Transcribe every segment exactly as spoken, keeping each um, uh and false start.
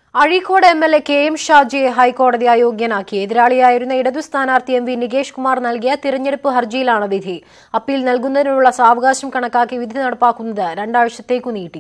Azhikode M L A K M ഷാജിയെ ഹൈക്കോടതി അയോഗ്യനാക്കി. എതിരാളിയായിരുന്ന ഇടതു സ്ഥാനാർത്ഥി എം വി നികേഷ് കുമാർ നൽകിയ തിരഞ്ഞെടുപ്പ് ഹർജിയിലാണ് വിധി. അപ്പീൽ നൽകുന്നതിനുള്ള സാവകാശം കണക്കാക്കി വിധി നടപ്പാക്കുന്നത് രണ്ടാഴ്ചത്തേക്കു നീട്ടി.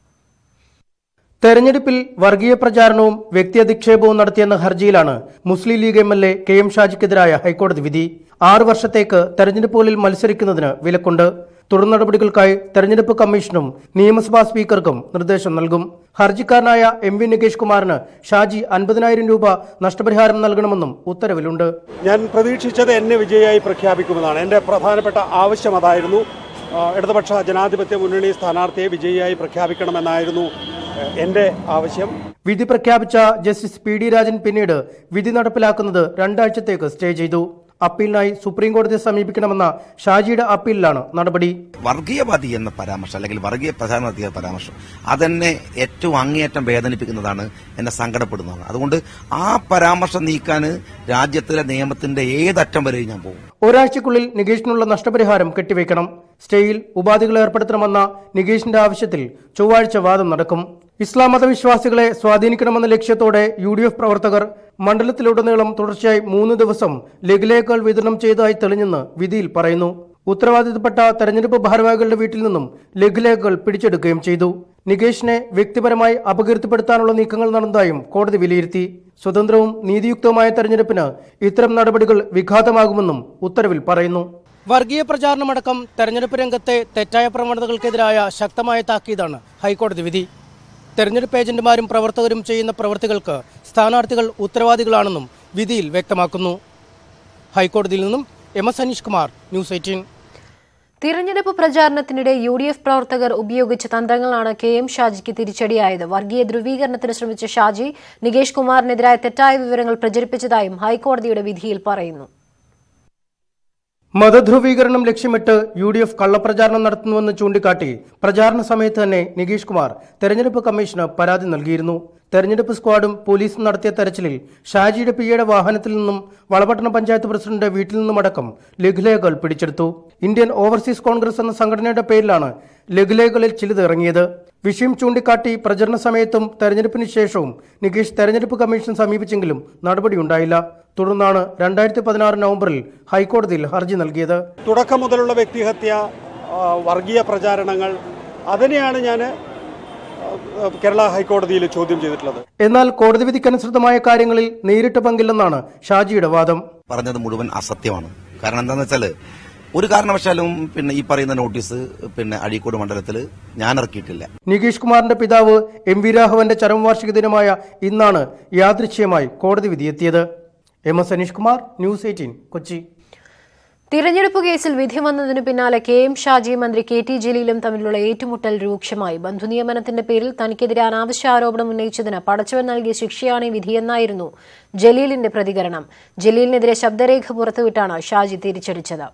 തെരഞ്ഞെടുപ്പിൽ വർഗീയ പ്രചാരണവും വ്യക്തിയധിക്ഷേപവും നടത്തിയെന്ന ഹർജിയിലാണ് Muslim League M L A K M ഷാജിക്കെതിരായ ഹൈക്കോടതി വിധി. ആറു വർഷത്തേക്ക് തെരഞ്ഞെടുപ്പുകളിൽ മത്സരിക്കുന്നതിന് വിലക്കുണ്ട്. തുടർ നടപടികൾക്കായി തെരഞ്ഞെടുപ്പ് കമ്മീഷനും നിയമസഭാ സ്പീക്കർക്കും നിർദ്ദേശം നൽകും. ഹർജിക്കാരനായ എം വി നികേഷ് കുമാറിന് ഷാജി അൻപതിനായിരം രൂപ നഷ്ടപരിഹാരം നൽകണമെന്നും ഉത്തരവിലുണ്ട്. ഞാൻ പ്രതീക്ഷിച്ചത് എന്നെ വിജയിയായി പ്രഖ്യാപിക്കുമെന്നാണ്. എന്റെ പ്രധാനപ്പെട്ട ആവശ്യം അതായിരുന്നു. ഇടതുപക്ഷ ജനാധിപത്യ മുന്നണി സ്ഥാനാർത്ഥിയെ വിജയിയായി പ്രഖ്യാപിക്കണമെന്നായിരുന്നു എന്റെ ആവശ്യം. വിധി പ്രഖ്യാപിച്ച ജസ്റ്റിസ് പി ഡി രാജൻ പിന്നീട് വിധി നടപ്പിലാക്കുന്നത് രണ്ടാഴ്ചത്തേക്ക് സ്റ്റേ ചെയ്തു. അപ്പീലിനായി സുപ്രീം കോടതിയെ സമീപിക്കണമെന്ന ഷാജിയുടെ അപ്പീലിലാണ് നടപടി. വർഗീയവാദി എന്ന പരാമർശം അല്ലെങ്കിൽ വർഗീയ പ്രധാനമന്ത്രി എന്ന പരാമർശം അതെന്നെ ഏറ്റവും അങ്ങേയറ്റം വേദനിപ്പിക്കുന്നതാണ്, എന്നെ സങ്കടപ്പെടുന്നതാണ്. അതുകൊണ്ട് ആ പരാമർശം നീക്കാൻ രാജ്യത്തിലെ നിയമത്തിന്റെ ഏതറ്റം വരെ ഞാൻ പോകും. ഒരാഴ്ചക്കുള്ളിൽ നികേഷിനുള്ള നഷ്ടപരിഹാരം കെട്ടിവെക്കണം. സ്റ്റേയിൽ ഉപാധികൾ ഏർപ്പെടുത്തണമെന്ന നികേഷിന്റെ ആവശ്യത്തിൽ ചൊവ്വാഴ്ച വാദം നടക്കും. ഇസ്ലാം മതവിശ്വാസികളെ സ്വാധീനിക്കണമെന്ന ലക്ഷ്യത്തോടെ യു ഡി എഫ് പ്രവർത്തകർ മണ്ഡലത്തിലുടനീളം തുടർച്ചയായി മൂന്ന് ദിവസം ലഘുലേഖകൾ വിതരണം ചെയ്തതായി തെളിഞ്ഞെന്ന് വിധിയിൽ പറയുന്നു. ഉത്തരവാദിത്തപ്പെട്ട തെരഞ്ഞെടുപ്പ് ഭാരവാഹികളുടെ വീട്ടിൽ നിന്നും ലഘുലേഖകൾ പിടിച്ചെടുക്കുകയും ചെയ്തു. നികേഷിനെ വ്യക്തിപരമായി അപകീർത്തിപ്പെടുത്താനുള്ള നീക്കങ്ങൾ നടന്നതായും കോടതി വിലയിരുത്തി. സ്വതന്ത്രവും നീതിയുക്തവുമായ തെരഞ്ഞെടുപ്പിന് ഇത്തരം നടപടികൾ വിഘാതമാകുമെന്നും ഉത്തരവിൽ പറയുന്നു. വർഗീയ പ്രചാരണമടക്കം തെരഞ്ഞെടുപ്പ് രംഗത്തെ തെറ്റായ പ്രവണതകൾക്കെതിരായ ശക്തമായ താക്കീതാണ് ഹൈക്കോടതി വിധി. തെരഞ്ഞെടുപ്പ് ഏജന്റുമാരും പ്രവർത്തകരും ചെയ്യുന്ന പ്രവൃത്തികൾക്ക് സ്ഥാനാർത്ഥികൾ ഉത്തരവാദികളാണെന്നും വിധിയിൽ വ്യക്തമാക്കുന്നു. ഹൈക്കോടതിയിൽ നിന്നും M S Aneesh Kumar, news eighteen. തിരഞ്ഞെടുപ്പ് പ്രചാരണത്തിനിടെ യു ഡി എഫ് പ്രവർത്തകർ ഉപയോഗിച്ച തന്ത്രങ്ങളാണ് കെ എം ഷാജിക്ക് തിരിച്ചടിയായത്. വർഗീയ ധ്രുവീകരണത്തിന് ശ്രമിച്ച ഷാജി നികേഷ് കുമാറിനെതിരായ തെറ്റായ വിവരങ്ങൾ പ്രചരിപ്പിച്ചതായും ഹൈക്കോടതിയുടെ വിധിയിൽ പറയുന്നു. മതധ്രുവീകരണം ലക്ഷ്യമിട്ട് യു ഡി എഫ് കള്ളപ്രചാരണം നടത്തുന്നുവെന്ന് ചൂണ്ടിക്കാട്ടി പ്രചാരണ സമയത്ത് തന്നെ നികേഷ് കുമാർ തെരഞ്ഞെടുപ്പ് കമ്മീഷന് പരാതി നൽകിയിരുന്നു. തെരഞ്ഞെടുപ്പ് സ്ക്വാഡും പോലീസും നടത്തിയ തെരച്ചിലിൽ ഷാജിയുടെ പിയുടെ വാഹനത്തിൽ നിന്നും വളപട്ടണം പഞ്ചായത്ത് പ്രസിഡന്റ് വീട്ടിൽ നിന്നുമടക്കം ലഘുലേഖകൾ പിടിച്ചെടുത്തു. ഇന്ത്യൻ ഓവർസീസ് കോൺഗ്രസ് എന്ന സംഘടനയുടെ പേരിലാണ് ലഘുലേഖകളിൽ ചിലത് ഇറങ്ങിയത്. വിഷയം ചൂണ്ടിക്കാട്ടി പ്രചരണ സമയത്തും തെരഞ്ഞെടുപ്പിന് ശേഷവും നികേഷ് തെരഞ്ഞെടുപ്പ് കമ്മീഷൻ സമീപിച്ചെങ്കിലും നടപടിയുണ്ടായില്ല. തുടർന്നാണ് രണ്ടായിരത്തി പതിനാറ് നവംബറിൽ ഹൈക്കോടതിയിൽ ഹർജി നൽകിയത്. തുടക്കം മുതലുള്ള വ്യക്തിഹത്യ, വർഗീയ പ്രചാരണങ്ങൾ, അതിനെയാണ് ഞാൻ കേരള ഹൈക്കോടതിയിൽ ചോദ്യം ചെയ്തിട്ടുള്ളത്. എന്നാൽ കോടതി വിധിക്കനുസൃതമായ കാര്യങ്ങളിൽ നേരിട്ട് പങ്കില്ലെന്നാണ് ഷാജിയുടെ വാദം. പറഞ്ഞത് മുഴുവൻ അസത്യമാണ്. കാരണം എന്താണെന്ന് വെച്ചാല് ഒരു കാരണവശാലും പിന്നെ ഈ പറയുന്ന നോട്ടീസ് പിന്നെ അഴീക്കോട് മണ്ഡലത്തിൽ ഞാൻ ഇറക്കിയിട്ടില്ല. നികേഷ് കുമാറിന്റെ പിതാവ് എം വി രാഘവന്റെ ചരമവാർഷിക ദിനമായ ഇന്നാണ് യാദൃച്ഛികമായി കോടതി വിധിയെത്തിയത്. M S Aneesh Kumar, news eighteen, Kochi. തിരഞ്ഞെടുപ്പ് കേസിൽ വിധി വന്നതിനു പിന്നാലെ കെ എം ഷാജി മന്ത്രി കെ ടി ജലീലും തമ്മിലുള്ള ഏറ്റുമുട്ടൽ രൂക്ഷമായി. ബന്ധുനിയമനത്തിന്റെ പേരിൽ തനിക്കെതിരെ അനാവശ്യ ആരോപണം ഉന്നയിച്ചതിന് പടച്ചവൻ നൽകിയ ശിക്ഷയാണ് ഈ വിധിയെന്നായിരുന്നു ജലീലിന്റെ പ്രതികരണം. ജലീലിനെതിരെ ശബ്ദരേഖ പുറത്തുവിട്ടാണ് ഷാജി തിരിച്ചടിച്ചത്.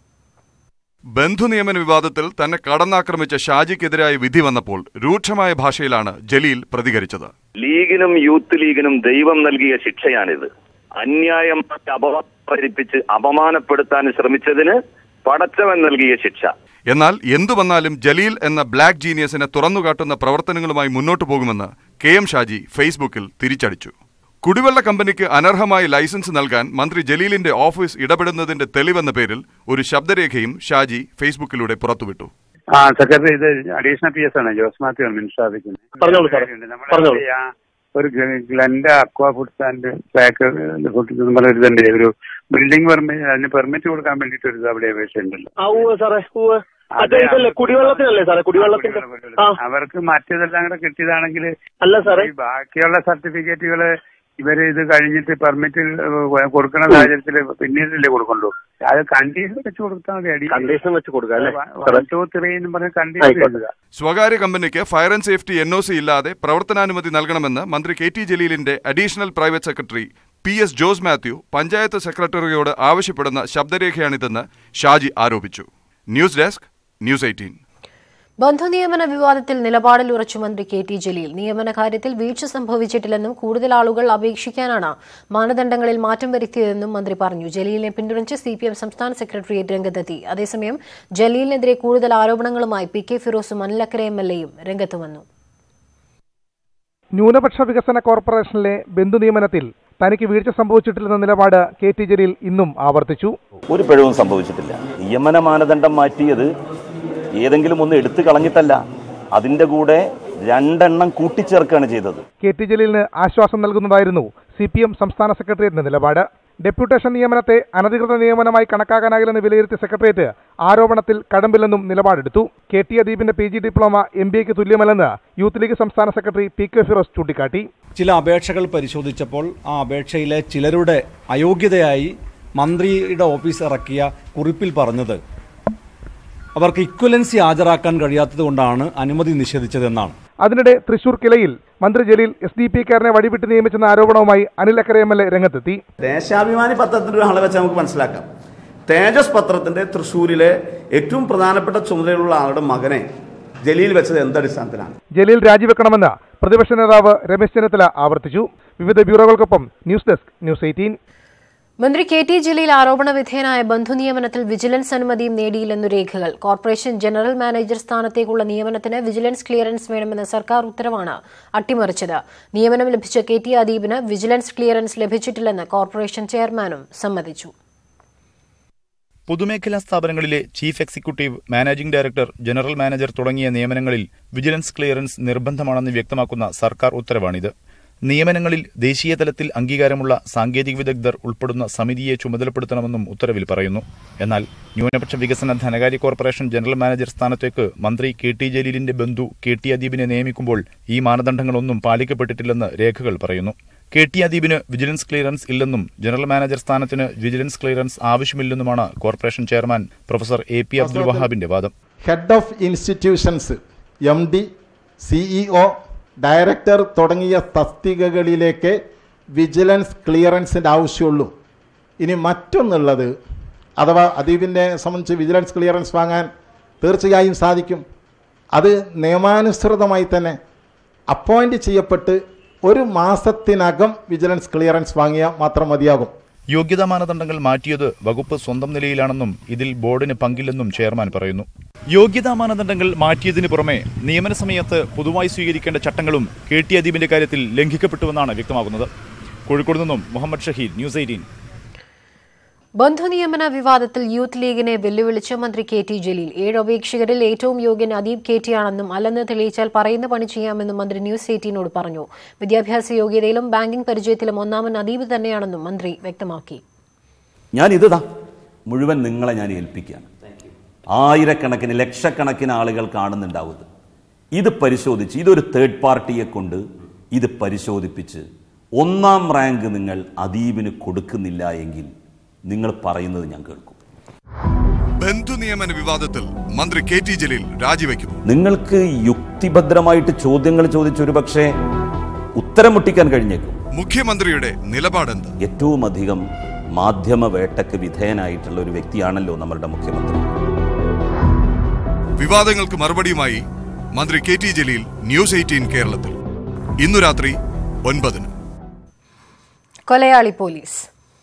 ബന്ധുനിയമന വിവാദത്തിൽ തന്നെ കടന്നാക്രമിച്ച ഷാജിക്കെതിരായ വിധി വന്നപ്പോൾ രൂക്ഷമായ ഭാഷയിലാണ് ജലീൽ പ്രതികരിച്ചത്. ലീഗിനും യൂത്ത് ലീഗിനും ദൈവം നൽകിയ ശിക്ഷയാണിത്. അന്യായം അപമാനിപ്പിച്ച് അപമാനപ്പെടുത്താൻ ശ്രമിച്ചതിന് പടച്ചവൻ നൽകിയ ശിക്ഷ. എന്നാൽ എന്തു വന്നാലും ജലീൽ എന്ന ബ്ലാക്ക് ജീനിയസിനെ തുറന്നുകാട്ടുന്ന പ്രവർത്തനങ്ങളുമായി മുന്നോട്ടു പോകുമെന്ന് കെ എം ഷാജി ഫേസ്ബുക്കിൽ തിരിച്ചടിച്ചു. കുടിവെള്ള കമ്പനിക്ക് അനർഹമായി ലൈസൻസ് നൽകാൻ മന്ത്രി ജലീലിന്റെ ഓഫീസ് ഇടപെടുന്നതിന്റെ തെളിവെന്ന പേരിൽ ഒരു ശബ്ദരേഖയും ഷാജി ഫേസ്ബുക്കിലൂടെ പുറത്തുവിട്ടു. ആ സെക്രട്ടറി, ഇത് അഡീഷണൽ പി എസ് ആണ്, ജോസ് മാത്യു ആണ് മിനിസ്ട്രാദിക്കുന്നത്. ഒരു ഗ്ലെന്റെ അക്വാ ഫുഡ്സ് ആൻഡ് പാക്ക് ഒരു ഇതുണ്ട്, ഒരു ബിൽഡിംഗ് പെർമിറ്റ്, അതിന് പെർമിറ്റ് കൊടുക്കാൻ വേണ്ടിട്ട് ഒരു അവിടെ അപേക്ഷ ഉണ്ടല്ലോ. അവർക്ക് മറ്റേതെല്ലാം കൂടെ കിട്ടിയതാണെങ്കിൽ അല്ല സാറേ, ബാക്കിയുള്ള സർട്ടിഫിക്കറ്റുകള് ഇവര് ഇത് കഴിഞ്ഞിട്ട് പെർമിറ്റ് കൊടുക്കുന്ന സാഹചര്യത്തിൽ പിന്നീടല്ലേ കൊടുക്കണ്ടോ? അത് കണ്ടീഷൻ വെച്ച് കൊടുത്താൽ മതി. കണ്ടീഷൻ വെച്ച് കൊടുക്കുക. സ്വകാര്യ കമ്പനിക്ക് fire and safety N O C ഇല്ലാതെ പ്രവർത്തനാനുമതി നൽകണമെന്ന് മന്ത്രി കെ ടി ജലീലിന്റെ additional private secretary P S Jose Mathew panchayat സെക്രട്ടറിയോട് ആവശ്യപ്പെടുന്ന ശബ്ദരേഖയാണിതെന്ന് ഷാജി ആരോപിച്ചു. News desk, news eighteen. ബന്ധുനിയമന വിവാദത്തിൽ നിലപാടിൽ ഉറച്ചു മന്ത്രി കെ ടി ജലീൽ. നിയമന കാര്യത്തിൽ വീഴ്ച സംഭവിച്ചിട്ടില്ലെന്നും കൂടുതൽ ആളുകൾ അപേക്ഷിക്കാനാണ് മാനദണ്ഡങ്ങളിൽ മാറ്റം വരുത്തിയതെന്നും മന്ത്രി പറഞ്ഞു. ജലീലിനെ പിന്തുണച്ച് സി പി എം സംസ്ഥാന സെക്രട്ടേറിയറ്റ് രംഗത്തെത്തി. അതേസമയം ജലീലിനെതിരെ കൂടുതൽ ആരോപണങ്ങളുമായി പി കെ ഫിറോസും അനിലക്കര എം എൽ എയും രംഗത്ത് വന്നു. ന്യൂനപക്ഷ വികസന കോർപ്പറേഷനിലെ ബന്ധു നിയമനത്തിൽ തനിക്ക് വീഴ്ച സംഭവിച്ചിട്ടില്ലെന്ന നിലപാട് കെ ടി ജലീൽ ഇന്നും ആവർത്തിച്ചു. ഒരു പിഴവും സംഭവിച്ചിട്ടില്ല. നിയമന മാനദണ്ഡം മാറ്റിയത് ഏതെങ്കിലും ഒന്ന് എടുത്തു കളഞ്ഞിട്ടല്ല, അതിന്റെ കൂടെ രണ്ടെണ്ണം കൂട്ടിച്ചേർക്കുകയാണ് ചെയ്തത്. കെ ടി ജലീലിന് ആശ്വാസം നൽകുന്നതായിരുന്നു സി പി എം സംസ്ഥാന സെക്രട്ടേറിയറ്റിന്റെ നിലപാട്. ഡെപ്യൂട്ടേഷൻ നിയമനത്തെ അനധികൃത നിയമനമായി കണക്കാക്കാനാകില്ലെന്ന് വിലയിരുത്തിയ സെക്രട്ടേറിയറ്റ് ആരോപണത്തിൽ കടമ്പില്ലെന്നും നിലപാടെടുത്തു. കെ ടി അദീബിന്റെ P G diploma M B എക്ക് തുല്യമല്ലെന്ന് യൂത്ത് ലീഗ് സംസ്ഥാന സെക്രട്ടറി പി കെ ഫിറോസ് ചൂണ്ടിക്കാട്ടി. ചില അപേക്ഷകൾ പരിശോധിച്ചപ്പോൾ ആ അപേക്ഷയിലെ ചിലരുടെ അയോഗ്യതയായി മന്ത്രിയുടെ ഓഫീസ് ഇറക്കിയ കുറിപ്പിൽ പറഞ്ഞത് അവർക്ക് ഇക്വലൻസി ഹാജരാക്കാൻ കഴിയാത്തത് കൊണ്ടാണ് അനുമതി നിഷേധിച്ചതെന്നാണ്. അതിനിടെ തൃശൂർ കിലയിൽ മന്ത്രി ജലീൽ എസ് ഡി പി കാരനെ വഴിവിട്ട് നിയമിച്ചെന്ന ആരോപണവുമായി അനിൽ അക്കരെ എം എൽ എ രംഗത്തെത്തി. ദേശാഭിമാനി പത്രത്തിന്റെ ഒരു ആളെ വെച്ച് നമുക്ക് മനസ്സിലാക്കാം. തേജസ് പത്രത്തിന്റെ തൃശൂരിലെ ഏറ്റവും പ്രധാനപ്പെട്ട ചുമതലയുള്ള ആളുടെ മകനെ ജലീൽ വെച്ചത് എന്തടിസ്ഥാനത്തിലാണ്? ജലീൽ രാജിവെക്കണമെന്ന് പ്രതിപക്ഷ നേതാവ് രമേശ് ചെന്നിത്തല ആവർത്തിച്ചു. വിവിധ ബ്യൂറോകൾക്കൊപ്പം ന്യൂസ് ഡെസ്ക് ന്യൂസ് എയ്റ്റീൻ. മന്ത്രി കെ ടി ജലീൽ ആരോപണ വിധേയനായ ബന്ധു നിയമനത്തിൽ വിജിലൻസ് അനുമതിയും നേടിയില്ലെന്നു രേഖകൾ. കോർപ്പറേഷൻ ജനറൽ മാനേജർ സ്ഥാനത്തേക്കുള്ള നിയമനത്തിന് വിജിലൻസ് ക്ലിയറൻസ് വേണമെന്ന സർക്കാർ ഉത്തരവാണ് അട്ടിമറിച്ചത്. നിയമനം ലഭിച്ച കെ ടി അദീബിന് വിജിലൻസ് ക്ലിയറൻസ് ലഭിച്ചിട്ടില്ലെന്ന് കോർപ്പറേഷൻ ചെയർമാനും സമ്മതിച്ചു. പൊതുമേഖലാ സ്ഥാപനങ്ങളിലെ chief executive, managing director, general manager തുടങ്ങിയ നിയമനങ്ങളിൽ വിജിലൻസ് ക്ലിയറൻസ് നിർബന്ധമാണെന്ന് വ്യക്തമാക്കുന്ന സർക്കാർ ഉത്തരവാണിത്. നിയമനങ്ങളിൽ ദേശീയ തലത്തിൽ അംഗീകാരമുള്ള സാങ്കേതിക വിദഗ്ധർ ഉൾപ്പെടുന്ന സമിതിയെ ചുമതലപ്പെടുത്തണമെന്നും ഉത്തരവിൽ പറയുന്നു. എന്നാൽ ന്യൂനപക്ഷ വികസന ധനകാര്യ കോർപ്പറേഷൻ ജനറൽ മാനേജർ സ്ഥാനത്തേക്ക് മന്ത്രി കെ ടി ജലീലിന്റെ ബന്ധു കെ ടി അദീബിനെ നിയമിക്കുമ്പോൾ ഈ മാനദണ്ഡങ്ങളൊന്നും പാലിക്കപ്പെട്ടിട്ടില്ലെന്ന് രേഖകൾ പറയുന്നു. കെ ടി അദീബിന് വിജിലൻസ് ക്ലിയറൻസ് ഇല്ലെന്നും ജനറൽ മാനേജർ സ്ഥാനത്തിന് വിജിലൻസ് ക്ലിയറൻസ് ആവശ്യമില്ലെന്നുമാണ് corporation chairman professor A P Abdul വഹാബിന്റെ വാദം. Head of institutions, M D, CEO, director തുടങ്ങിയ തസ്തികകളിലേക്ക് വിജിലൻസ് ക്ലിയറൻസിൻ്റെ ആവശ്യമുള്ളൂ. ഇനി മറ്റൊന്നുള്ളത്, അഥവാ അദീബിനെ സംബന്ധിച്ച് വിജിലൻസ് ക്ലിയറൻസ് വാങ്ങാൻ തീർച്ചയായും സാധിക്കും. അത് നിയമാനുസൃതമായി തന്നെ അപ്പോയിന്റ് ചെയ്യപ്പെട്ട് ഒരു മാസത്തിനകം വിജിലൻസ് ക്ലിയറൻസ് വാങ്ങിയാൽ മാത്രം മതിയാകും. യോഗ്യതാ മാനദണ്ഡങ്ങൾ മാറ്റിയത് വകുപ്പ് സ്വന്തം നിലയിലാണെന്നും ഇതിൽ ബോർഡിന് പങ്കില്ലെന്നും ചെയർമാൻ പറയുന്നു. യോഗ്യതാ മാനദണ്ഡങ്ങൾ മാറ്റിയതിനു പുറമെ നിയമന സമയത്ത് പൊതുവായി സ്വീകരിക്കേണ്ട ചട്ടങ്ങളും കെ ടി അദീബിന്റെ കാര്യത്തിൽ ലംഘിക്കപ്പെട്ടുവെന്നാണ് വ്യക്തമാകുന്നത്. കോഴിക്കോട് നിന്നും മുഹമ്മദ് ഷഹീൽ, ന്യൂസ് എയ്റ്റീൻ. ബന്ധുനിയമന വിവാദത്തിൽ യൂത്ത് ലീഗിനെ വെല്ലുവിളിച്ച് മന്ത്രി കെ ടി ജലീൽ. ഏഴ് അപേക്ഷകരിൽ ഏറ്റവും യോഗ്യൻ അദീബ് കെ ടി ആണെന്നും അല്ലെന്ന് തെളിയിച്ചാൽ പറയുന്ന പണി ചെയ്യാമെന്നും മന്ത്രി ന്യൂസ് എയ്റ്റീനോട് പറഞ്ഞു. വിദ്യാഭ്യാസ യോഗ്യതയിലും ബാങ്കിംഗ് പരിചയത്തിലും ഒന്നാമൻ അദീബ് തന്നെയാണെന്നും മന്ത്രി വ്യക്തമാക്കി. ഞാൻ ഇതാ മുഴുവൻ നിങ്ങളെ ഞാൻ ഏൽപ്പിക്കുകയാണ്. ആയിരക്കണക്കിന് ലക്ഷക്കണക്കിന് ആളുകൾ കാണുന്നുണ്ടാവുന്നത്. ഇത് പരിശോധിച്ച്, ഇതൊരു തേർഡ് പാർട്ടിയെ കൊണ്ട് ഇത് പരിശോധിപ്പിച്ച് ഒന്നാം റാങ്ക് നിങ്ങൾ അദീബിന് കൊടുക്കുന്നില്ല എങ്കിൽ നിങ്ങൾ പറയുന്നത് ഞാൻ കേൾക്കും. ബന്ധു നിയമന വിവാദത്തിൽ മന്ത്രി കെ ടി ജലീൽ രാജിവെക്കുന്നു. നിങ്ങൾക്ക് യുക്തിഭദ്രമായിട്ട് ചോദ്യങ്ങൾ ചോദിച്ച് ഒരു പക്ഷേ ഉത്തരം മുട്ടിക്കാൻ കഴിഞ്ഞേക്കും. മുഖ്യമന്ത്രിയുടെ നിലപാടെന്ത്? ഏറ്റവും അധികം മാധ്യമ വേട്ടയ്ക്ക് വിധേയനായിട്ടുള്ള ഒരു വ്യക്തിയാണല്ലോ നമ്മളുടെ മുഖ്യമന്ത്രി. വിവാദങ്ങൾക്ക് മറുപടിയുമായി മന്ത്രി K T Jaleel news eighteen കേരളത്തിൽ ഇന്നു രാത്രി ഒൻപതിന്. കൊലയാളി police.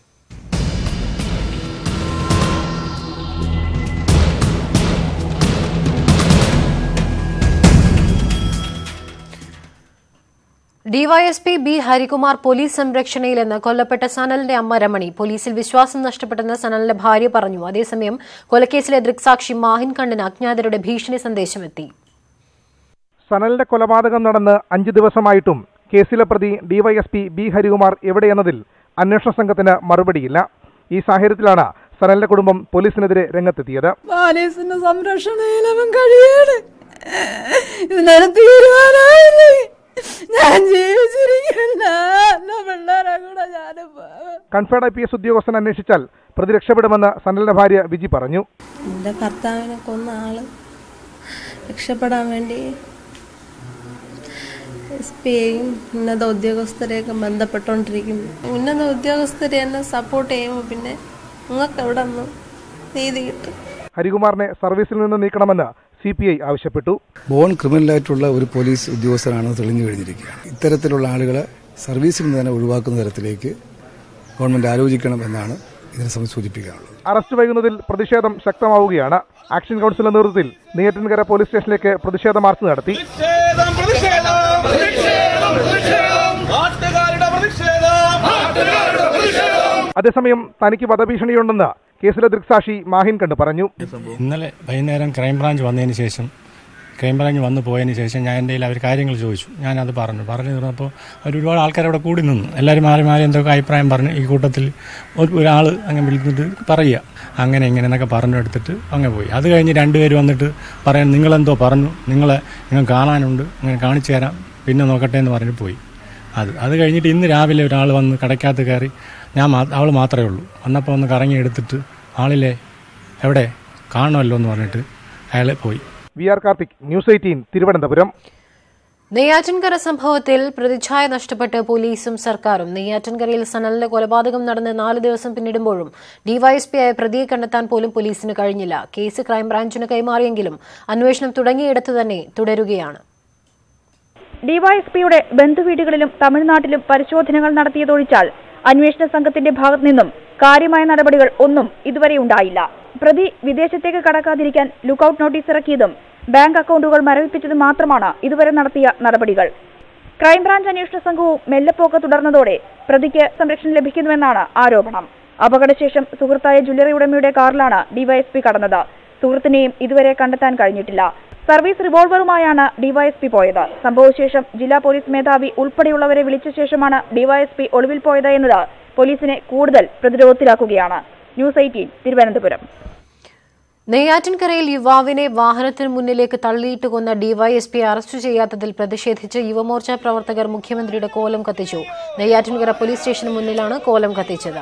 DYSP B Harikumar police സംരക്ഷണയിലെന്ന് കൊല്ലപ്പെട്ട സനലിന്റെ അമ്മ രമണി. പോലീസിൽ വിശ്വാസം നഷ്ടപ്പെട്ടെന്ന് സനലിന്റെ ഭാര്യ പറഞ്ഞു. അതേസമയം കൊലക്കേസിലെ ദൃക്സാക്ഷി മാഹിൻ കണ്ണിന് അജ്ഞാതരുടെ ഭീഷണി സന്ദേശമെത്തി. സനലിന്റെ കൊലപാതകം നടന്ന് അഞ്ചു ദിവസമായിട്ടും കേസിലെ പ്രതി ഡിവൈഎസ്പി ബി ഹരികുമാർ എവിടെയെന്നതിൽ അന്വേഷണ സംഘത്തിന് മറുപടിയില്ല. ഈ സാഹചര്യത്തിലാണ് സനലിന്റെ കുടുംബം പോലീസിനെതിരെ രംഗത്തെത്തിയത്. പോലീസിന്റെ സംരക്ഷണയിലും കഴിയാണ്, ഇതിനൊരു തീരുമാനമായില്ലേ, ഞാൻ ജീവിച്ചിരിക്കില്ല, പിള്ളേരെ കൂടെ ഞാനും. കൺഫേഡ് ഐ പി എസ് ഉദ്യോഗസ്ഥൻ അന്വേഷിച്ചാൽ പ്രതി രക്ഷപ്പെടുമെന്ന് സനലിന്റെ ഭാര്യ വിജി പറഞ്ഞു. എന്റെ ഭർത്താവിനെ കൊന്ന ആള് രക്ഷപ്പെടാൻ വേണ്ടി എസ് പിയെയും ഉന്നത ഉദ്യോഗസ്ഥരെയൊക്കെ ബന്ധപ്പെട്ടുകൊണ്ടിരിക്കുന്നു. ഉന്നത ഉദ്യോഗസ്ഥരെ എന്നെ സപ്പോർട്ട് ചെയ്യുമ്പോൾ പിന്നെ നിങ്ങൾക്ക് എവിടെ നിന്ന് നീതി കിട്ടും? ഹരികുമാറിനെ സർവീസിൽ നിന്ന് നീക്കണമെന്ന് സി പി ഐ ആവശ്യപ്പെട്ടു. ബോൺ ക്രിമിനലായിട്ടുള്ള ഒരു പോലീസ് ഉദ്യോഗസ്ഥരാണെന്ന് തെളിഞ്ഞു കഴിഞ്ഞിരിക്കുകയാണ്. ഇത്തരത്തിലുള്ള ആളുകളെ സർവീസിൽ നിന്ന് തന്നെ ഒഴിവാക്കുന്ന തരത്തിലേക്ക് ഗവൺമെന്റ് ആലോചിക്കണം എന്നാണ് ഇതിനെ സംബന്ധിച്ച് സൂചിപ്പിക്കാനുള്ളത്. അറസ്റ്റ് വൈകുന്നതിൽ പ്രതിഷേധം ശക്തമാവുകയാണ്. ആക്ഷൻ കൗൺസിലിന്റെ നേതൃത്വത്തിൽ നെയ്യാറ്റിൻകര പോലീസ് സ്റ്റേഷനിലേക്ക് പ്രതിഷേധ മാർച്ച് നടത്തി. അതേസമയം തനിക്ക് വധഭീഷണിയുണ്ടെന്ന് കേസിലെ ദൃക്സാക്ഷി മാഹിൻ കണ്ട് പറഞ്ഞു. ഇന്നലെ വൈകുന്നേരം ക്രൈംബ്രാഞ്ച് വന്നതിന് ശേഷം ക്രൈംബ്രാഞ്ച് വന്നു പോയതിന് ശേഷം ഞാൻ എൻ്റെ അവർ കാര്യങ്ങൾ ചോദിച്ചു. ഞാനത് പറഞ്ഞു പറഞ്ഞു തീർന്നപ്പോൾ അവർ ഒരുപാട് ആൾക്കാർ അവിടെ കൂടി നിന്നു. എല്ലാവരും മാറി മാറി എന്തൊക്കെ അഭിപ്രായം പറഞ്ഞു. ഈ കൂട്ടത്തിൽ ഒരാൾ അങ്ങനെ വിളിച്ചിട്ട് പറയുക അങ്ങനെ ഇങ്ങനെ എന്നൊക്കെ പറഞ്ഞു എടുത്തിട്ട് അങ്ങനെ പോയി. അത് കഴിഞ്ഞ് രണ്ടുപേര് വന്നിട്ട് പറയാൻ നിങ്ങളെന്തോ പറഞ്ഞു, നിങ്ങളെ നിങ്ങൾ കാണാനുണ്ട്, അങ്ങനെ കാണിച്ചു തരാം, പിന്നെ നോക്കട്ടെ എന്ന് പറഞ്ഞിട്ട് പോയി. അത് അത് കഴിഞ്ഞിട്ട് ഇന്ന് രാവിലെ ഒരാൾ വന്ന് കടയ്ക്കകത്ത് കയറി, ഞാൻ അവൾ മാത്രമേ ഉള്ളൂ, വന്നപ്പോൾ ഒന്ന് കറങ്ങി എടുത്തിട്ട് ആളിലെ എവിടെ കാണുമല്ലോ എന്ന് പറഞ്ഞിട്ട് അയാൾ പോയി. V R Karthik, news eighteen, Thiruvananthapuram. നെയ്യാറ്റിൻകര സംഭവത്തിൽ പ്രതിച്ഛായ നഷ്ടപ്പെട്ട് പോലീസും സർക്കാരും. നെയ്യാറ്റിൻകരയിൽ സനലിന്റെ കൊലപാതകം നടന്ന് നാല് ദിവസം പിന്നിടുമ്പോഴും ഡിവൈഎസ്പിയായ പ്രതിയെ കണ്ടെത്താൻ പോലും പോലീസിന് കഴിഞ്ഞില്ല. കേസ് ക്രൈംബ്രാഞ്ചിന് കൈമാറിയെങ്കിലും അന്വേഷണം തുടങ്ങിയിടത്തു തന്നെ തുടരുകയാണ്. ഡിവൈഎസ്പിയുടെ ബന്ധുവീടുകളിലും തമിഴ്നാട്ടിലും പരിശോധനകൾ നടത്തിയതൊഴിച്ചാൽ അന്വേഷണ സംഘത്തിന്റെ ഭാഗത്തു നിന്നും കാര്യമായ നടപടികൾ ഒന്നും ഇതുവരെ ഉണ്ടായില്ല. പ്രതി വിദേശത്തേക്ക് കടക്കാതിരിക്കാൻ ലുക്കൌട്ട് നോട്ടീസ് ഇറക്കിയതും ബാങ്ക് അക്കൌണ്ടുകൾ മരവിപ്പിച്ചതും മാത്രമാണ് ഇതുവരെ നടത്തിയ നടപടികൾ. ക്രൈംബ്രാഞ്ച് അന്വേഷണ സംഘവും മെല്ലെപ്പോക്ക് തുടർന്നതോടെ പ്രതിക്ക് സംരക്ഷണം ലഭിക്കുന്നുവെന്നാണ് ആരോപണം. അപകടശേഷം സുഹൃത്തായ ജ്വല്ലറി ഉടമയുടെ കാറിലാണ് ഡിവൈഎസ്പി കടന്നത്. സുഹൃത്തിനെയും ഇതുവരെ കണ്ടെത്താൻ കഴിഞ്ഞിട്ടില്ല. സർവീസ് റിവോൾവറുമായാണ് ഡിവൈഎസ്പി പോയത്. സംഭവശേഷം ജില്ലാ പോലീസ് മേധാവി ഉൾപ്പെടെയുള്ളവരെ വിളിച്ച ശേഷമാണ് ഡിവൈഎസ്പി ഒളിവിൽ പോയത് എന്നത് പോലീസിനെ കൂടുതൽ പ്രതിരോധത്തിലാക്കുകയാണ്. News eighteen, Thiruvananthapuram. നെയ്യാറ്റിൻകരയിൽ യുവാവിനെ വാഹനത്തിന് മുന്നിലേക്ക് തള്ളിയിട്ട് കൊന്ന ഡിവൈഎസ്പി അറസ്റ്റ് ചെയ്യാത്തതിൽ പ്രതിഷേധിച്ച് യുവമോർച്ച പ്രവർത്തകർ മുഖ്യമന്ത്രിയുടെ കോലം കത്തിച്ചു. നെയ്യാറ്റിൻകര പോലീസ് സ്റ്റേഷന് മുന്നിലാണ് കോലം കത്തിച്ചത്.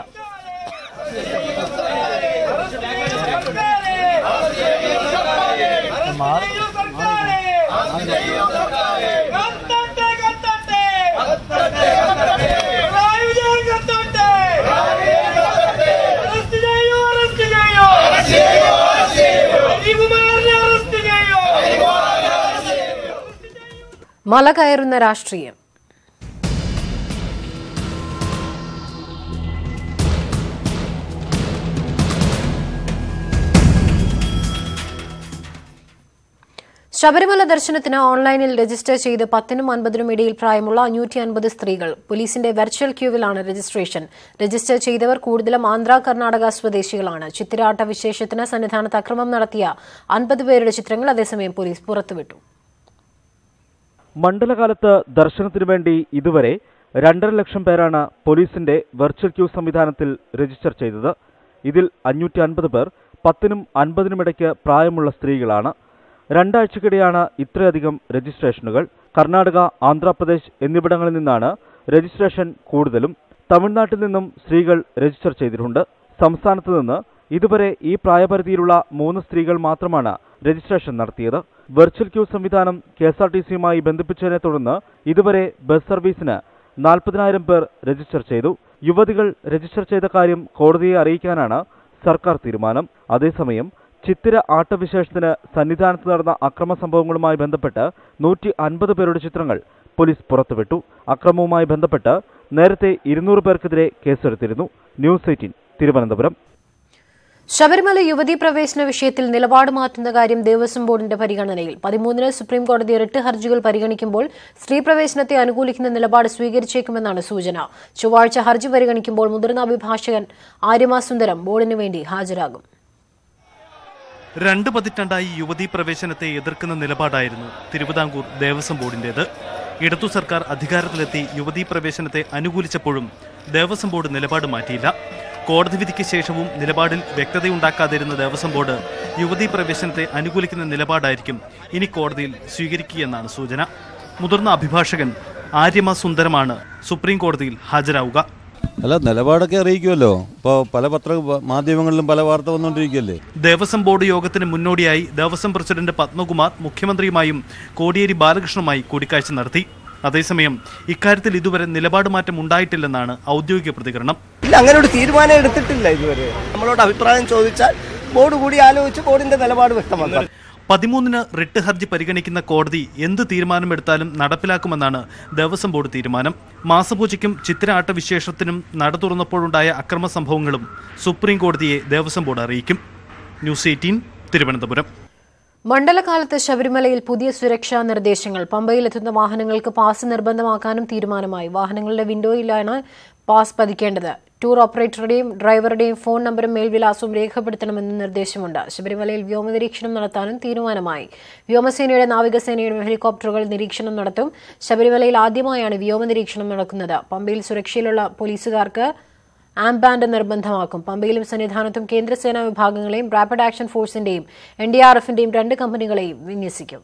മല കയറുന്ന രാഷ്ട്രീയം. ശബരിമല ദർശനത്തിന് ഓൺലൈനിൽ രജിസ്റ്റർ ചെയ്ത് പത്തിനും അൻപതിനും ഇടയിൽ പ്രായമുള്ള അഞ്ഞൂറ്റി അൻപത് സ്ത്രീകൾ. പോലീസിന്റെ വെർച്വൽ ക്യൂവിലാണ് രജിസ്ട്രേഷൻ. രജിസ്റ്റർ ചെയ്തവർ കൂടുതലും ആന്ധ്ര കർണാടക സ്വദേശികളാണ്. ചിത്തിരാട്ട വിശേഷത്തിന് സന്നിധാനത്ത് അക്രമം നടത്തിയ അൻപത് പേരുടെ ചിത്രങ്ങൾ അതേസമയം പോലീസ് പുറത്തുവിട്ടു. മണ്ഡലകാലത്ത് ദർശനത്തിനു വേണ്ടി ഇതുവരെ രണ്ടര ലക്ഷം പേരാണ് പോലീസിന്റെ വെർച്വൽ ക്യൂ സംവിധാനത്തിൽ രജിസ്റ്റർ ചെയ്തത്. ഇതിൽ അഞ്ഞൂറ്റി അൻപത് പേർ പത്തിനും അൻപതിനുമിടയ്ക്ക് പ്രായമുള്ള സ്ത്രീകളാണ്. രണ്ടാഴ്ചക്കിടെയാണ് ഇത്രയധികം രജിസ്ട്രേഷനുകൾ. കർണാടക, ആന്ധ്രാപ്രദേശ് എന്നിവിടങ്ങളിൽ നിന്നാണ് രജിസ്ട്രേഷൻ കൂടുതലും. തമിഴ്നാട്ടിൽ നിന്നും സ്ത്രീകൾ രജിസ്റ്റർ ചെയ്തിട്ടുണ്ട്. സംസ്ഥാനത്ത് നിന്ന് ഇതുവരെ ഈ പ്രായപരിധിയിലുള്ള മൂന്ന് സ്ത്രീകൾ മാത്രമാണ് രജിസ്ട്രേഷൻ നടത്തിയത്. വെർച്വൽ ക്യൂ സംവിധാനം കെ എസ് ആർ ടി സിയുമായി ബന്ധിപ്പിച്ചതിനെ തുടർന്ന് ഇതുവരെ ബസ് സർവീസിന് നാൽപ്പതിനായിരം പേർ രജിസ്റ്റർ ചെയ്തു. യുവതികൾ രജിസ്റ്റർ ചെയ്ത കാര്യം കോടതിയെ അറിയിക്കാനാണ് സർക്കാർ തീരുമാനം. അതേസമയം ചിത്തിര ആട്ടവിശേഷത്തിന് സന്നിധാനത്ത് നടന്ന അക്രമ സംഭവങ്ങളുമായി ബന്ധപ്പെട്ട് നൂറ്റി അൻപത് പേരുടെ ചിത്രങ്ങൾ പോലീസ് പുറത്തുവിട്ടു. അക്രമവുമായി ബന്ധപ്പെട്ട് നേരത്തെ ഇരുന്നൂറ് പേർക്കെതിരെ കേസെടുത്തിരുന്നു. News eighteen, Thiruvananthapuram. ശബരിമല യുവതീ പ്രവേശന വിഷയത്തിൽ നിലപാട് മാറ്റുന്ന കാര്യം ദേവസ്വം ബോർഡിന്റെ പരിഗണനയിൽ. പതിമൂന്നിന് സുപ്രീംകോടതി റിട്ട് ഹർജികൾ പരിഗണിക്കുമ്പോൾ സ്ത്രീ പ്രവേശനത്തെ അനുകൂലിക്കുന്ന നിലപാട് സ്വീകരിച്ചേക്കുമെന്നാണ് സൂചന. ചൊവ്വാഴ്ച ഹർജി പരിഗണിക്കുമ്പോൾ മുതിർന്ന അഭിഭാഷകൻ ആര്യമാ സുന്ദരം ബോർഡിന് വേണ്ടി ഹാജരാകും. രണ്ട് പതിറ്റാണ്ടായി യുവതീ പ്രവേശനത്തെ എതിർക്കുന്ന നിലപാടായിരുന്നു തിരുവിതാംകൂർ ദേവസ്വം ബോർഡിന്റേത്. ഇടതു സർക്കാർ അധികാരത്തിലെത്തി യുവതീ പ്രവേശനത്തെ അനുകൂലിച്ചപ്പോഴും ദേവസ്വം ബോർഡ് നിലപാട് മാറ്റിയില്ല. കോടതി വിധിക്ക് ശേഷവും നിലപാടിൽ വ്യക്തതയുണ്ടാക്കാതിരുന്ന ദേവസ്വം ബോർഡ് യുവതീ പ്രവേശനത്തെ അനുകൂലിക്കുന്ന നിലപാടായിരിക്കും ഇനി കോടതിയിൽ സ്വീകരിക്കുകയെന്നാണ് സൂചന. മുതിർന്ന അഭിഭാഷകൻ ആര്യമാ സുന്ദരമാണ് സുപ്രീം കോടതിയിൽ ഹാജരാവുക. അല്ല, നിലപാടൊക്കെ അറിയിക്കുമല്ലോ. ഇപ്പോൾ പല പത്ര മാധ്യമങ്ങളിലും പല വാർത്ത വന്നുകൊണ്ടിരിക്കുകയല്ലേ. ദേവസ്വം ബോർഡ് യോഗത്തിന് മുന്നോടിയായി ദേവസ്വം പ്രസിഡന്റ് പത്മകുമാർ മുഖ്യമന്ത്രിയുമായും കോടിയേരി ബാലകൃഷ്ണനുമായി കൂടിക്കാഴ്ച നടത്തി. അതേസമയം ഇക്കാര്യത്തിൽ ഇതുവരെ നിലപാട് മാറ്റം ഉണ്ടായിട്ടില്ലെന്നാണ് ഔദ്യോഗിക പ്രതികരണം. ഇല്ല, അങ്ങനെ ഒരു തീരുമാനം എടുത്തിട്ടില്ല ഇതുവരെ. നമ്മളോട് അഭിപ്രായം ചോദിച്ചാൽ ബോർഡ് കൂടി ആലോചിച്ച് ബോർഡിന്റെ നിലപാട് വ്യക്തമാക്കാം. പതിമൂന്നിന് റിട്ട് ഹർജി പരിഗണിക്കുന്ന കോടതി എന്ത് തീരുമാനമെടുത്താലും നടപ്പിലാക്കുമെന്നാണ് ദേവസ്വം ബോർഡ് തീരുമാനം. മാസപൂജയ്ക്കും ചിത്തിര ആട്ടവിശേഷത്തിനും നട തുറന്നപ്പോഴുണ്ടായ അക്രമ സംഭവങ്ങളും സുപ്രീം കോടതിയെ ദേവസ്വം ബോർഡ് അറിയിക്കും. News eighteen, Thiruvananthapuram. മണ്ഡലകാലത്ത് ശബരിമലയിൽ പുതിയ സുരക്ഷാ നിർദ്ദേശങ്ങൾ. പമ്പയിലെത്തുന്ന വാഹനങ്ങൾക്ക് പാസ് നിർബന്ധമാക്കാനും തീരുമാനമായി. വാഹനങ്ങളുടെ വിൻഡോയിലാണ് പാസ് പതിക്കേണ്ടത്. ടൂർ ഓപ്പറേറ്ററുടെയും ഡ്രൈവറുടെയും ഫോൺ നമ്പറും മേൽവിലാസവും രേഖപ്പെടുത്തണമെന്ന് നിർദ്ദേശമുണ്ട്. ശബരിമലയിൽ വ്യോമനിരീക്ഷണം നടത്താനും തീരുമാനമായി. വ്യോമസേനയുടെ നാവികസേനയുടെ ഹെലികോപ്റ്ററുകൾ നിരീക്ഷണം നടത്തും. ശബരിമലയിൽ ആദ്യമായാണ് വ്യോമനിരീക്ഷണം നടക്കുന്നത്. പമ്പയിൽ സുരക്ഷയിലുള്ള പോലീസുകാർക്ക് ആംബാൻഡ് നിർബന്ധമാക്കും. പമ്പയിലും സന്നിധാനത്തും കേന്ദ്രസേനാ വിഭാഗങ്ങളെയും റാപ്പിഡ് ആക്ഷൻ ഫോഴ്സിന്റെയും എൻ ഡി ആർ എഫിന്റെയും രണ്ട് കമ്പനികളെയും വിന്യസിക്കും.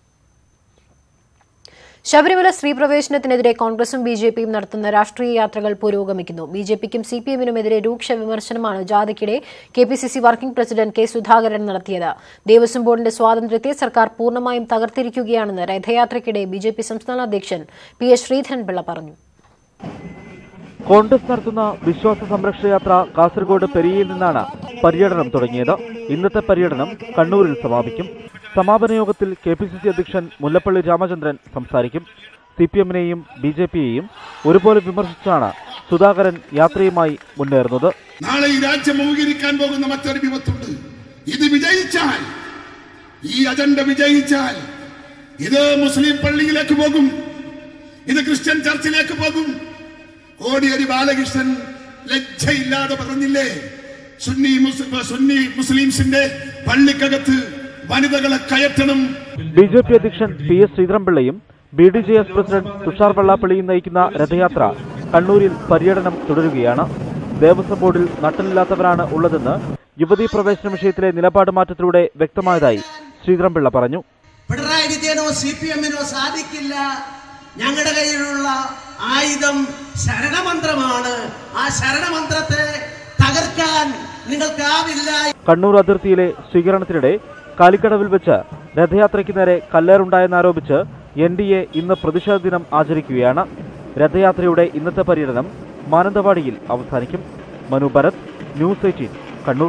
ശബരിമല സ്ത്രീ പ്രവേശനത്തിനെതിരെ കോൺഗ്രസും ബി ജെ പിയും നടത്തുന്ന രാഷ്ട്രീയ യാത്രകൾ പുരോഗമിക്കുന്നു. ബി ജെ പിക്കും സി പി എമ്മിനുമെതിരെ രൂക്ഷ വിമർശനമാണ് ജാഥയ്ക്കിടെ K P C C working president K Sudhakaran നടത്തിയത്. ദേവസ്വം ബോർഡിന്റെ സ്വാതന്ത്ര്യത്തെ സർക്കാർ പൂർണ്ണമായും തകർത്തിരിക്കുകയാണെന്ന് രഥയാത്രയ്ക്കിടെ ബി ജെ പി സംസ്ഥാന അധ്യക്ഷൻ പി എസ് ശ്രീധരൻപിള്ള പറഞ്ഞു. കോൺഗ്രസ് നടത്തുന്ന വിശ്വാസ സംരക്ഷണ യാത്ര കാസർഗോഡ് പെരിയയിൽ നിന്നാണ് പര്യടനം തുടങ്ങിയത്. ഇന്നത്തെ പര്യടനം കണ്ണൂരിൽ സമാപിക്കും. സമാപന യോഗത്തിൽ കെ പി സി സി അധ്യക്ഷൻ മുല്ലപ്പള്ളി രാമചന്ദ്രൻ സംസാരിക്കും. സി പി എമ്മിനെയും ബി ജെ പിയെയും ഒരുപോലെ വിമർശിച്ചാണ് സുധാകരൻ യാത്രയുമായി മുന്നേറുന്നത്. നാളെ ഈ രാജ്യം അഭിമുഖീകരിക്കാൻ പോകുന്ന മറ്റൊരു വിപത്തുണ്ട്. ഇത് വിജയിച്ചാൽ, ഈ അജണ്ട വിജയിച്ചാൽ ഇത് മുസ്ലിം പള്ളിയിലേക്ക് പോകും, ഇത് ക്രിസ്ത്യൻ ചർച്ചിലേക്ക് പോകും. കോടിയേരി ബാലകൃഷ്ണൻ ലജ്ജയില്ലാതെ പറഞ്ഞില്ലേ, സുന്നി സുന്നി മുസ്ലിംസിന്റെ പള്ളിക്കകത്ത് വനിതകളെ കയറ്റണം. ബി ജെ പി അധ്യക്ഷൻ പി എസ് ശ്രീധരൻപിള്ളയും B D J S president Thushar വെള്ളാപ്പള്ളിയും നയിക്കുന്ന രഥയാത്ര കണ്ണൂരിൽ പര്യടനം തുടരുകയാണ്. ദേവസ്വം ബോർഡിൽ നട്ടലില്ലാത്തവരാണ് ഉള്ളതെന്ന് യുവതീ പ്രവേശന വിഷയത്തിലെ നിലപാട് മാറ്റത്തിലൂടെ വ്യക്തമായതായി ശ്രീധരൻപിള്ള പറഞ്ഞു. പിണറായി വിജയനോ സി പി എമ്മിനോ സാധിക്കില്ല. ഞങ്ങളുടെ കയ്യിലുള്ള ആയുധം ശരണമന്ത്രമാണ്. ആ ശരണമന്ത്രത്തെ തകർക്കാൻ നിങ്ങൾക്കാവില്ല. കണ്ണൂർ അതിർത്തിയിലെ സ്വീകരണത്തിനിടെ കാലിക്കടവിൽ വെച്ച് രഥയാത്രയ്ക്ക് നേരെ കല്ലേറുണ്ടായെന്നാരോപിച്ച് എൻ ഡി എ ഇന്ന് പ്രതിഷേധ ദിനം ആചരിക്കുകയാണ്. രഥയാത്രയുടെ ഇന്നത്തെ പര്യടനം മാനന്തവാടിയിൽ അവസാനിക്കും. Manu Bharath, news eighteen, Kannur.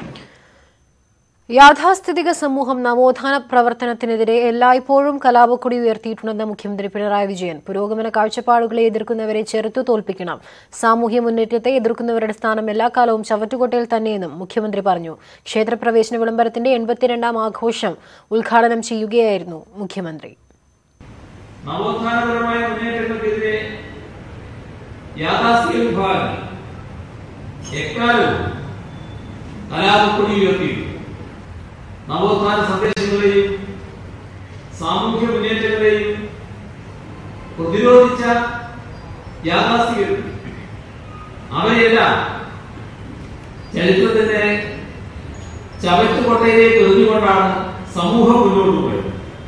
യാഥാസ്ഥിതിക സമൂഹം നവോത്ഥാന പ്രവർത്തനത്തിനെതിരെ എല്ലായ്പ്പോഴും കലാപക്കൊടി ഉയർത്തിയിട്ടുണ്ടെന്ന് മുഖ്യമന്ത്രി പിണറായി വിജയൻ. പുരോഗമന കാഴ്ചപ്പാടുകളെ എതിർക്കുന്നവരെ ചെറുത്തു തോൽപ്പിക്കണം. സാമൂഹ്യ മുന്നേറ്റത്തെ എതിർക്കുന്നവരുടെ സ്ഥാനം എല്ലാ കാലവും ചവറ്റുകൊട്ടയിൽ തന്നെയെന്നും മുഖ്യമന്ത്രി പറഞ്ഞു. ക്ഷേത്രപ്രവേശന വിളംബരത്തിന്റെ എൺപത്തിരണ്ടാം ആഘോഷം ഉദ്ഘാടനം ചെയ്യുകയായിരുന്നു മുഖ്യമന്ത്രി. നവോത്ഥാനപരമായ മുന്നേറ്റങ്ങൾക്കെതിരെ യാഥാസ്ഥിക വിഭാഗം എക്കാലവും കലാപക്കൊടി ഉയർത്തിയിട്ടുണ്ട്. നവോത്ഥാന സന്ദേശങ്ങളെയും സാമൂഹ്യ മുന്നേറ്റങ്ങളെയും പ്രതിരോധിച്ച യാഥാസ്ഥികർ അവരെല്ലാം ചരിത്രത്തിന്റെ ചവറ്റുകൊട്ടയിലേക്ക് എറിഞ്ഞുകൊണ്ടാണ് സമൂഹം മുന്നോട്ട് പോയത്.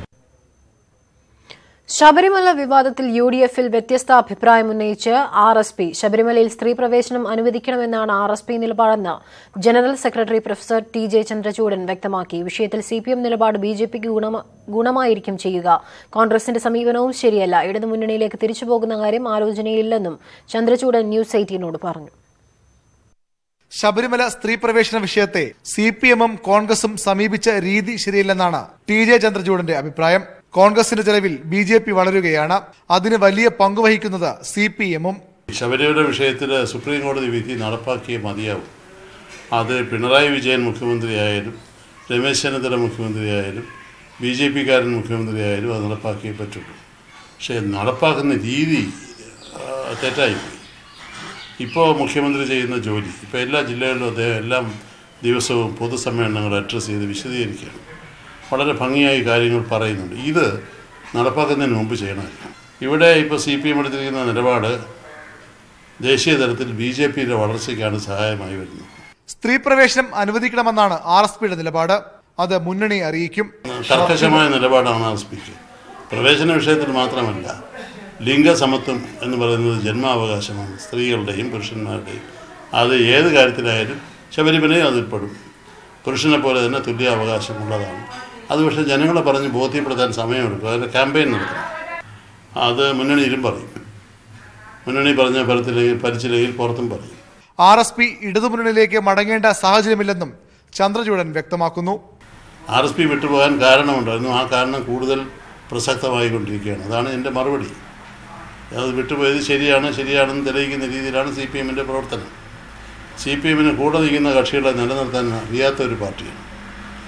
ശബരിമല വിവാദത്തിൽ യു ഡി എഫിൽ വ്യത്യസ്ത അഭിപ്രായം ഉന്നയിച്ച് ആർ എസ് പി. ശബരിമലയിൽ സ്ത്രീ പ്രവേശനം അനുവദിക്കണമെന്നാണ് ആർ എസ് പി നിലപാടെന്ന് general secretary professor T J Chandrachoodan വ്യക്തമാക്കി. വിഷയത്തിൽ സി പി എം നിലപാട് ബി ജെ പിക്ക് ഗുണമായിരിക്കും ചെയ്യുക. കോൺഗ്രസിന്റെ സമീപനവും ശരിയല്ല. ഇടതുമുന്നണിയിലേക്ക് തിരിച്ചുപോകുന്ന കാര്യം ആലോചനയില്ലെന്നും ചന്ദ്രചൂഡൻ ന്യൂസ് എയ്റ്റീനോട് പറഞ്ഞു. ശബരിമല സ്ത്രീ പ്രവേശന വിഷയത്തെ സി പി എമ്മും കോൺഗ്രസും സമീപിച്ച രീതി ശരിയല്ലെന്നാണ് ടി ജെ ചന്ദ്രചൂഡന്റെ അഭിപ്രായം. കോൺഗ്രസിന്റെ ചെലവിൽ ബി ജെ പി വളരുകയാണ്. അതിന് വലിയ പങ്കുവഹിക്കുന്നത് സി പി എമ്മും. ശബരിമല വിഷയത്തിൽ സുപ്രീം കോടതി വിധി നടപ്പാക്കിയേ മതിയാവും. അത് പിണറായി വിജയൻ മുഖ്യമന്ത്രിയായാലും രമേശ് ചെന്നിത്തല മുഖ്യമന്ത്രിയായാലും ബി ജെ പിക്കാരൻ മുഖ്യമന്ത്രിയായാലും അത് നടപ്പാക്കിയേ പറ്റുള്ളൂ. പക്ഷേ നടപ്പാക്കുന്ന രീതി തെറ്റായിപ്പോയി. ഇപ്പോൾ മുഖ്യമന്ത്രി ചെയ്യുന്ന ജോലി, ഇപ്പോൾ എല്ലാ ജില്ലകളിലും അദ്ദേഹം എല്ലാം ദിവസവും പൊതുസമ്മേളനങ്ങൾ അഡ്രസ്സ് ചെയ്ത് വിശദീകരിക്കുകയാണ്. വളരെ ഭംഗിയായി കാര്യങ്ങൾ പറയുന്നുണ്ട്. ഇത് നടപ്പാക്കുന്നതിന് മുമ്പ് ചെയ്യണമായിരുന്നു. ഇവിടെ ഇപ്പോൾ സി പി എം എടുത്തിരിക്കുന്ന നിലപാട് ദേശീയ തലത്തിൽ ബി ജെ പിയുടെ വളർച്ചയ്ക്കാണ് സഹായമായി വരുന്നത്. സ്ത്രീ പ്രവേശനം അനുവദിക്കണമെന്നാണ് ആർ എസ് പിയുടെ നിലപാട്. അത് മുന്നണി അറിയിക്കും. കർക്കശമായ നിലപാടാണ് ആർ എസ് പിക്ക്. പ്രവേശന വിഷയത്തിൽ മാത്രമല്ല, ലിംഗസമത്വം എന്ന് പറയുന്നത് ജന്മാവകാശമാണ്, സ്ത്രീകളുടെയും പുരുഷന്മാരുടെയും. അത് ഏത് കാര്യത്തിലായാലും ശബരിമലയും അതിൽപ്പെടും. പുരുഷനെ പോലെ തന്നെ തുല്യാവകാശമുള്ളതാണ്. അത് പക്ഷേ ജനങ്ങളെ പറഞ്ഞ് ബോധ്യപ്പെടുത്താൻ സമയമെടുക്കും. അതിൻ്റെ ക്യാമ്പയിൻ നടത്തണം. അത് മുന്നണിയിലും പറയും. മുന്നണി പറഞ്ഞ ഫലത്തില്ലെങ്കിൽ ഭരിച്ചില്ലെങ്കിൽ പുറത്തും പറയും. ആർ എസ് പി ഇടതുമുന്നണിയിലേക്ക് മടങ്ങേണ്ട സാഹചര്യമില്ലെന്നും ചന്ദ്രചൂഡൻ വ്യക്തമാക്കുന്നു. ആർ എസ് പി വിട്ടുപോകാൻ കാരണമുണ്ടായിരുന്നു. ആ കാരണം കൂടുതൽ പ്രസക്തമായിക്കൊണ്ടിരിക്കുകയാണ്. അതാണ് എൻ്റെ മറുപടി. അത് വിട്ടുപോയത് ശരിയാണ് ശരിയാണെന്ന് തെളിയിക്കുന്ന രീതിയിലാണ് സി പി എമ്മിൻ്റെ പ്രവർത്തനം. സി പി എമ്മിന് കൂടെ നിൽക്കുന്ന കക്ഷികളെ നിലനിർത്താൻ അറിയാത്ത ഒരു പാർട്ടിയാണ്.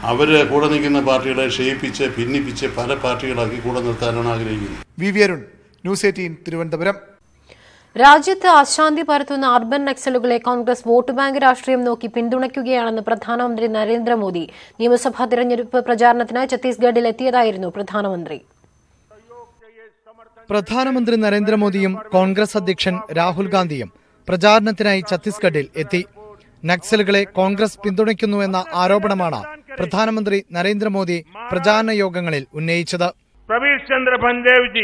അവർ കൂടെ നിൽക്കുന്ന പാർട്ടികളെ ക്ഷയിപ്പിച്ച് ഭിന്നിപ്പിച്ച് പല പാർട്ടികളാക്കി കൂടെ നിർത്താനാണ് ആഗ്രഹിക്കുന്നത്. V V Arun, news eighteen, Thiruvananthapuram. രാജ്യത്ത് അശാന്തി പരത്തുന്ന അർബൻ നക്സലുകളെ കോൺഗ്രസ് വോട്ട് ബാങ്ക് രാഷ്ട്രീയം നോക്കി പിന്തുണയ്ക്കുകയാണെന്ന് പ്രധാനമന്ത്രി നരേന്ദ്രമോദി നിയമസഭാ തിരഞ്ഞെടുപ്പ് പ്രചാരണത്തിനായി ഛത്തീസ്ഗഡിൽ എത്തിയതായിരുന്നു പ്രധാനമന്ത്രി. പ്രധാനമന്ത്രി നരേന്ദ്രമോദിയും കോൺഗ്രസ് അധ്യക്ഷൻ രാഹുൽ ഗാന്ധിയും പ്രചാരണത്തിനായി ഛത്തീസ്ഗഡിൽ എത്തി. നക്സലുകളെ കോൺഗ്രസ് പിന്തുണയ്ക്കുന്നുവെന്ന ആരോപണമാണ് പ്രധാനമന്ത്രി നരേന്ദ്രമോദി പ്രചാരണ യോഗങ്ങളിൽ ഉന്നയിച്ചത്. प्रवीर चंद्र बंदेव जी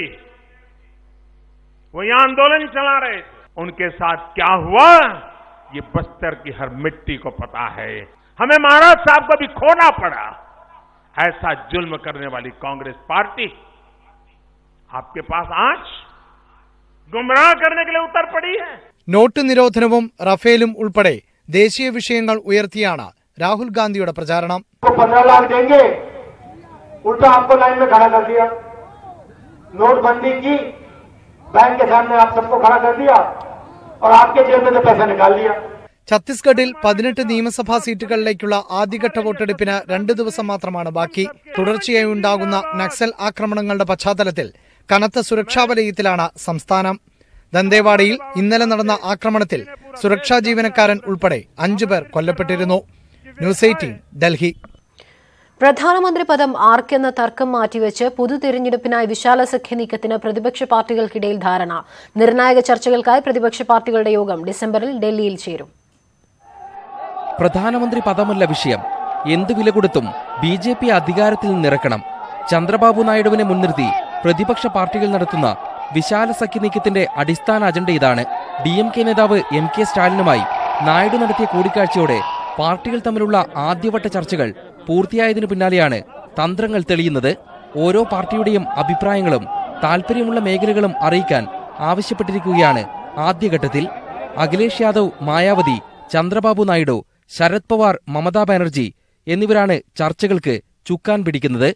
वो ये आंदोलन चला रहे थे, उनके साथ क्या हुआ ये बस्तर की हर मिट्टी को पता है. हमें महाराज साहब को भी खोना पड़ा. ऐसा जुल्म करने वाली कांग्रेस पार्टी आपके पास आज गुमराह करने के लिए उतर पड़ी है. നോട്ട് നിരോധനവും റഫേലും ഉൾപ്പെടെ ദേശീയ വിഷയങ്ങൾ ഉയർത്തിയാണ് രാഹുൽ ഗാന്ധിയുടെ പ്രചാരണം. पंद्रह लाख देंगे, उल्टा आपको लाइन में खड़ा कर दिया. नोटबंदी की, बैंक के सामने आप सबको खड़ा कर दिया और आपके जेब में से पैसा निकाल लिया. ഛത്തീസ്ഗഡിൽ പതിനെട്ട് നിയമസഭാ സീറ്റുകളിലേക്കുള്ള ആദ്യഘട്ട വോട്ടെടുപ്പിന് രണ്ട് ദിവസം മാത്രമാണ് ബാക്കി. തുടർച്ചയായി ഉണ്ടാകുന്ന നക്സൽ ആക്രമണങ്ങളുടെ പശ്ചാത്തലത്തിൽ കനത്ത സുരക്ഷാ വലയത്തിലാണ് സംസ്ഥാനം. ദന്തേവാഡയിൽ ഇന്നലെ നടന്ന ആക്രമണത്തിൽ സുരക്ഷാ ജീവനക്കാരൻ ഉൾപ്പെടെ അഞ്ചുപേർ കൊല്ലപ്പെട്ടിരുന്നു. News eighteen, Delhi. പ്രധാനമന്ത്രി പദം ആർക്കെന്ന തർക്കം മാറ്റിവെച്ച് പൊതു തെരഞ്ഞെടുപ്പിനായി വിശാല സഖ്യ നീക്കത്തിന് പ്രതിപക്ഷ പാർട്ടികൾക്കിടയിൽ ധാരണ. നിർണായക ചർച്ചകൾക്കായി പ്രതിപക്ഷ പാർട്ടികളുടെ യോഗം ഡിസംബറിൽ ഡൽഹിയിൽ ചേരും. പ്രധാനമന്ത്രി പദമല്ല വിഷയം, എന്ത് വില കൊടുത്തും ബി ജെ പി അധികാരത്തിൽ നിന്നിറക്കണം. ചന്ദ്രബാബു നായിഡുവിനെ മുൻനിർത്തി പ്രതിപക്ഷ പാർട്ടികൾ നടത്തുന്ന വിശാല സഖ്യ നീക്കത്തിന്റെ അടിസ്ഥാന അജണ്ട ഇതാണ്. ഡി എം കെ നേതാവ് എം കെ സ്റ്റാലിനുമായി നായിഡു നടത്തിയ കൂടിക്കാഴ്ചയോടെ പാർട്ടികൾ തമ്മിലുള്ള ആദ്യവട്ട ചർച്ചകൾ പൂർത്തിയായതിനു പിന്നാലെയാണ് തന്ത്രങ്ങൾ തെളിയുന്നത്. ഓരോ പാർട്ടിയുടെയും അഭിപ്രായങ്ങളും താൽപര്യമുള്ള മേഖലകളും അറിയിക്കാൻ ആവശ്യപ്പെട്ടിരിക്കുകയാണ് ആദ്യഘട്ടത്തിൽ. അഖിലേഷ് യാദവ്, മായാവതി, ചന്ദ്രബാബു നായിഡു, ശരത് പവാർ, മമതാ ബാനർജി എന്നിവരാണ് ചർച്ചകൾക്ക് ചുക്കാൻ പിടിക്കുന്നത്.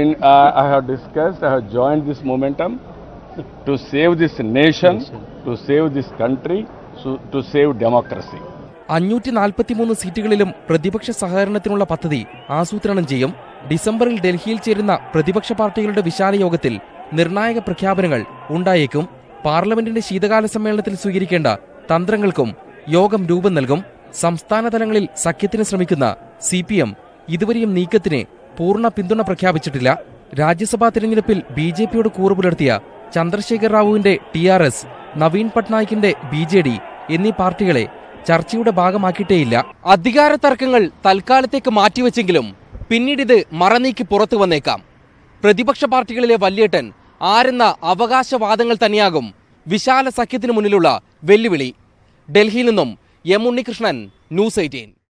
to save this nation, to save this country, to save democracy. അഞ്ഞൂറ്റി നാൽപ്പത്തിമൂന്ന് സീറ്റുകളിലും പ്രതിപക്ഷ സഹകരണത്തിനുള്ള പദ്ധതി ആസൂത്രണം ചെയ്യും. ഡിസംബറിൽ ഡൽഹിയിൽ ചേരുന്ന പ്രതിപക്ഷ പാർട്ടികളുടെ വിശാല യോഗത്തിൽ നിർണായക പ്രഖ്യാപനങ്ങൾ ഉണ്ടായേക്കും. പാർലമെന്റിന്റെ ശീതകാല സമ്മേളനത്തിൽ സ്വീകരിക്കേണ്ട തന്ത്രങ്ങൾക്കും യോഗം രൂപം നൽകും. സംസ്ഥാന തലങ്ങളിൽ സഖ്യത്തിന് ശ്രമിക്കുന്ന സി പി എം ഇതുവരെയും നീക്കത്തിന് പൂർണ്ണ പിന്തുണ പ്രഖ്യാപിച്ചിട്ടില്ല. രാജ്യസഭാ തിരഞ്ഞെടുപ്പിൽ ബി ജെ പിയോട് കൂറുപുലർത്തിയ ചന്ദ്രശേഖർ റാവുവിന്റെ ടി ആർ എസ്, നവീൻ പട്നായിക്കിന്റെ ബി ജെ ഡി എന്നീ പാർട്ടികളെ ചർച്ചയുടെ ഭാഗമാക്കിയിട്ടേയില്ല. അധികാര തർക്കങ്ങൾ തൽക്കാലത്തേക്ക് മാറ്റിവെച്ചെങ്കിലും പിന്നീടിത് മറനീക്കി പുറത്തു വന്നേക്കാം. പ്രതിപക്ഷ പാർട്ടികളിലെ വല്യേട്ടൻ ആരെന്ന അവകാശവാദങ്ങൾ തന്നെയാകും വിശാല സഖ്യത്തിനു മുന്നിലുള്ള വെല്ലുവിളി. ഡൽഹിയിൽ നിന്നും എം ഉണ്ണികൃഷ്ണൻ, ന്യൂസ് എയ്റ്റീൻ.